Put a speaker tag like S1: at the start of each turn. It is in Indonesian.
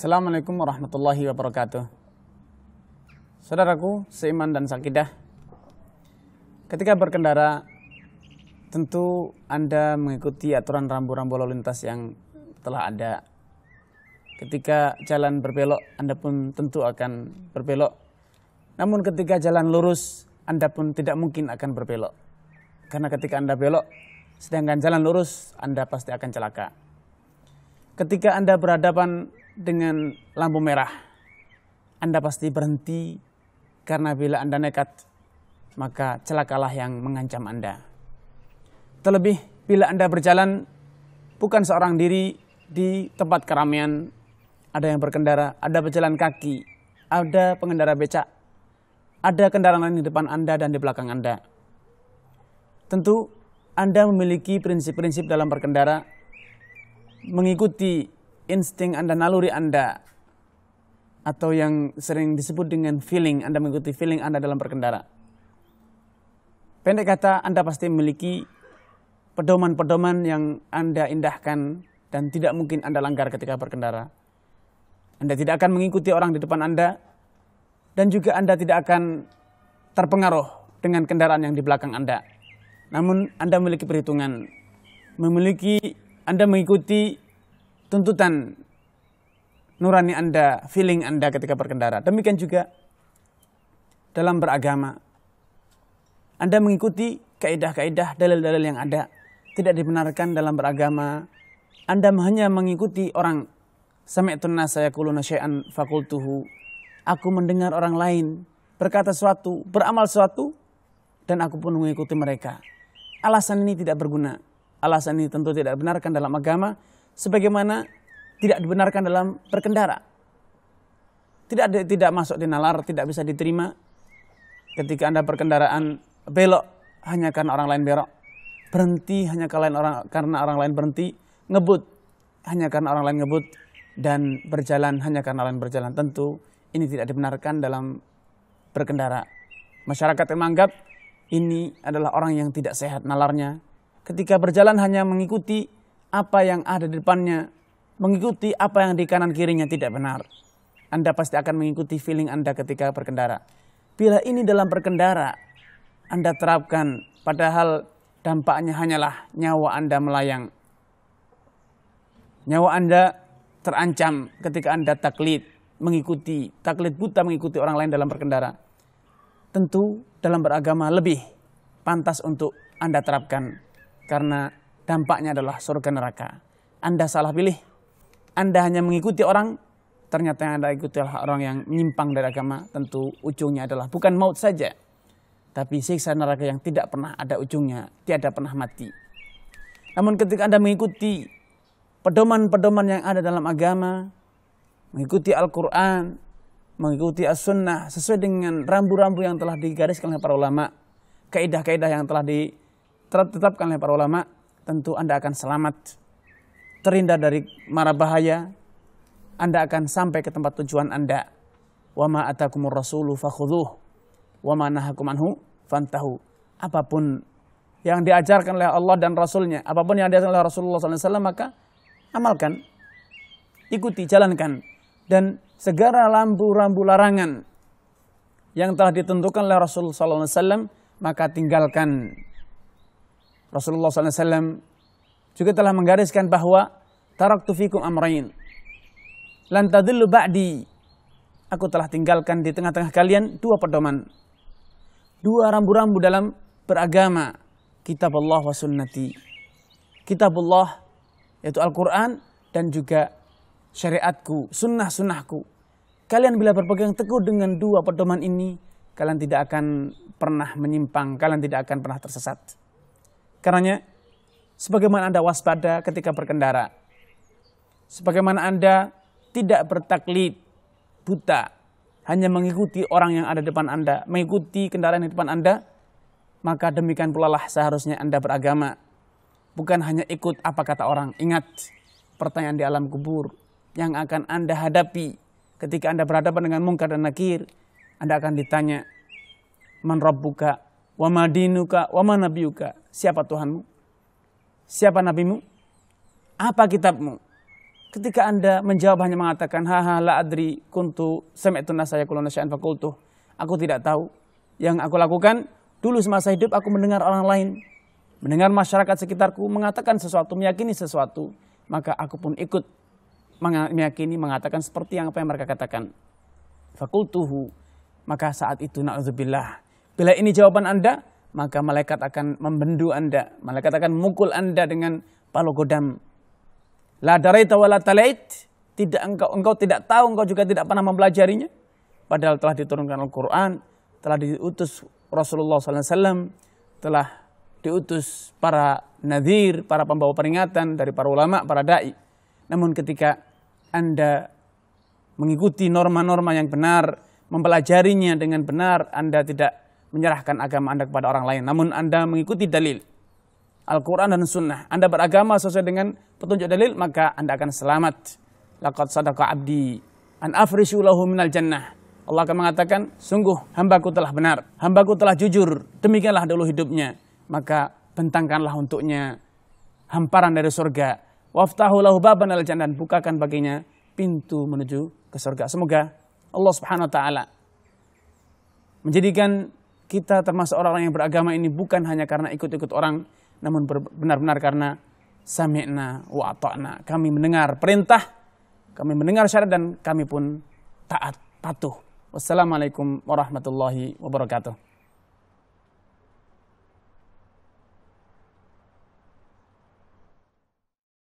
S1: Assalamualaikum warahmatullahi wabarakatuh. Saudaraku seiman dan sakidah, ketika berkendara tentu Anda mengikuti aturan rambu-rambu lalu lintas yang telah ada. Ketika jalan berbelok, Anda pun tentu akan berbelok. Namun ketika jalan lurus, Anda pun tidak mungkin akan berbelok. Karena ketika Anda belok, sedangkan jalan lurus, Anda pasti akan celaka. Ketika Anda berhadapan dengan lampu merah, Anda pasti berhenti, karena bila Anda nekat, maka celakalah yang mengancam Anda. Terlebih bila Anda berjalan bukan seorang diri di tempat keramaian, ada yang berkendara, ada berjalan kaki, ada pengendara becak, ada kendaraan lain di depan Anda dan di belakang Anda. Tentu Anda memiliki prinsip-prinsip dalam berkendara, mengikuti insting Anda, naluri Anda, atau yang sering disebut dengan feeling, Anda mengikuti feeling Anda dalam berkendara. Pendek kata, Anda pasti memiliki pedoman-pedoman yang Anda indahkan dan tidak mungkin Anda langgar ketika berkendara. Anda tidak akan mengikuti orang di depan Anda, dan juga Anda tidak akan terpengaruh dengan kendaraan yang di belakang Anda. Namun Anda memiliki perhitungan, Anda mengikuti tuntutan nurani Anda, feeling Anda ketika berkendara. Demikian juga dalam beragama. Anda mengikuti kaidah-kaidah, dalil-dalil yang ada. Tidak dibenarkan dalam beragama Anda hanya mengikuti orang. Sami'tun nasa yaquluna syai'an faqultuhu. Aku mendengar orang lain berkata sesuatu, beramal sesuatu, dan aku pun mengikuti mereka. Alasan ini tidak berguna. Alasan ini tentu tidak dibenarkan dalam agama, sebagaimana tidak dibenarkan dalam berkendara. Tidak masuk di nalar, tidak bisa diterima ketika Anda berkendaraan belok hanya karena orang lain belok, berhenti hanya karena orang lain berhenti, ngebut hanya karena orang lain ngebut, dan berjalan hanya karena orang lain berjalan. Tentu ini tidak dibenarkan dalam berkendara. Masyarakat yang menganggap ini adalah orang yang tidak sehat nalarnya. Ketika berjalan hanya mengikuti apa yang ada di depannya, mengikuti apa yang di kanan kirinya, tidak benar. Anda pasti akan mengikuti feeling Anda ketika berkendara. Bila ini dalam berkendara Anda terapkan, padahal dampaknya hanyalah nyawa Anda melayang. Nyawa Anda terancam ketika Anda taklid buta mengikuti orang lain dalam berkendara. Tentu dalam beragama lebih pantas untuk Anda terapkan, karena dampaknya adalah surga neraka. Anda salah pilih, Anda hanya mengikuti orang, ternyata yang Anda ikuti adalah orang yang menyimpang dari agama. Tentu ujungnya adalah bukan maut saja, tapi siksa neraka yang tidak pernah ada ujungnya, tiada pernah mati. Namun ketika Anda mengikuti pedoman-pedoman yang ada dalam agama, mengikuti Al-Quran, mengikuti As-Sunnah, sesuai dengan rambu-rambu yang telah digariskan oleh para ulama, kaidah-kaidah yang telah ditetapkan oleh para ulama, tentu Anda akan selamat, terhindar dari mara bahaya. Anda akan sampai ke tempat tujuan Anda. Wa ma atakumur rasulu fakhudhuh wa ma nahakum anhu fantahu. Apapun yang diajarkan oleh Allah dan Rasulnya, apapun yang diajarkan oleh Rasulullah SAW, maka amalkan, ikuti, jalankan. Dan segala rambu-rambu larangan yang telah ditentukan oleh Rasulullah SAW, maka tinggalkan. Rasulullah SAW juga telah menggariskan bahwa taraktu fikum amrayn lan tadillu ba'di. Aku telah tinggalkan di tengah-tengah kalian dua pedoman, dua rambu-rambu dalam beragama. Kitabullah wa sunnati. Kitabullah yaitu Al-Quran, dan juga syariatku, sunnah-sunnahku. Kalian bila berpegang teguh dengan dua pedoman ini, kalian tidak akan pernah menyimpang, kalian tidak akan pernah tersesat. Karenanya, sebagaimana Anda waspada ketika berkendara, sebagaimana Anda tidak bertaklid buta, hanya mengikuti orang yang ada di depan Anda, mengikuti kendaraan di depan Anda, maka demikian pula lah seharusnya Anda beragama. Bukan hanya ikut apa kata orang. Ingat, pertanyaan di alam kubur yang akan Anda hadapi ketika Anda berhadapan dengan mungkar dan nakir. Anda akan ditanya, man rabbuka, wa ma dinuka, wa ma nabiyuka. Siapa Tuhanmu? Siapa nabimu? Apa kitabmu? ketika Anda menjawab hanya mengatakan haha la adri kuntu sami'tu nasa yaquluna syai'an faqultu, aku tidak tahu. Yang aku lakukan dulu semasa hidup aku mendengar orang lain, mendengar masyarakat sekitarku mengatakan sesuatu, meyakini sesuatu, maka aku pun ikut meyakini, mengatakan seperti apa yang mereka katakan. Fakultuhu, maka saat itu na'udzubillah, bila ini jawaban Anda, maka malaikat akan membendu Anda, malaikat akan memukul Anda dengan palu godam. La daraita wa la talait, tidak engkau tidak tahu, engkau juga tidak pernah mempelajarinya, padahal telah diturunkan Al-Quran, telah diutus Rasulullah SAW, telah diutus para nadhir, para pembawa peringatan dari para ulama, para da'i. Namun ketika Anda mengikuti norma-norma yang benar, mempelajarinya dengan benar, Anda tidak menyerahkan agama Anda kepada orang lain, namun Anda mengikuti dalil Al-Quran dan Sunnah, Anda beragama sesuai dengan petunjuk dalil, maka Anda akan selamat. Laqad sadaqa abdi an afrishu lahu minal jannah. Allah akan mengatakan, sungguh hambaku telah benar, hambaku telah jujur, demikianlah dulu hidupnya, maka bentangkanlah untuknya hamparan dari surga. Waftahu lahu baban al jannah, bukakan baginya pintu menuju ke surga. Semoga Allah Subhanahu wa taala menjadikan kita termasuk orang-orang yang beragama ini bukan hanya karena ikut-ikut orang, namun benar-benar karena sami'na wa ata'na. Kami mendengar perintah, kami mendengar syariat, dan kami pun taat, patuh. Wassalamualaikum warahmatullahi wabarakatuh.